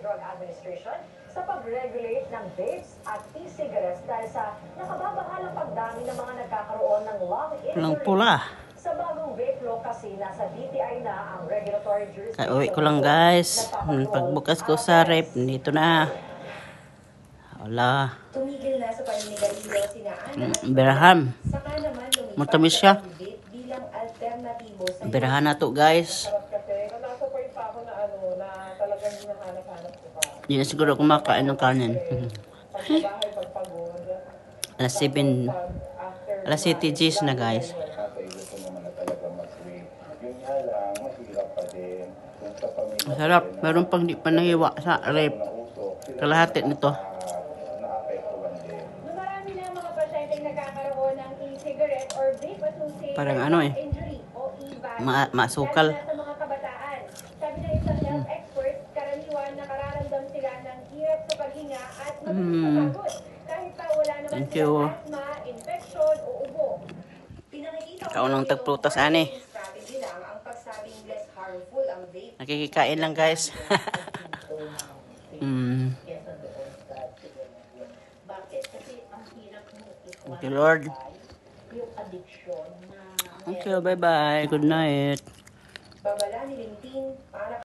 and Drug Administration sa pag-regulate ng vapes at e-cigarettes dahil sa nakababahalang pagdami ng mga nagkakaroon ng lung injury. Pula. Sa bagong vape law kasi, nasa DTI na ang regulatory jurisdiction. Uwi ko lang guys. Pagbukas ko sa rep, dito na. Wala. Tumigil na sa paninigarilyo sina Ana. Berahan. Saka naman lumipat Matamis siya. sa vape bilang alternatibo sa Berahan na to guys. Nasa point pa ako na na talagang hinahanap-hanap ko pa. Hindi na siguro kumakain ng kanin. Pagbabahay, pagpagod. Alas 7. Alas 7 Gs na guys. Masarap. Meron pang di pa nahiwa sa rep. Kalahati nito. Marami na mga pasyenteng nagkakaroon ng e-cigarette or vape-associated Parang ano eh. injury o e-ban. Masukal. Lalo na sa mga kabataan. Sabi ng isang health expert, karaniwan nakararamdam sila ng hirap sa paghinga at pagod. Kahit pa wala naman Thank you. silang asthma, infection o ubo. Pinakikita ko Kaunang tagprutas ani. strategy lang ang pagsabing less harmful ang vape. Nakikikain lang guys. Thank you Lord. Thank you. Bye bye. Good night. Babala ni Linting para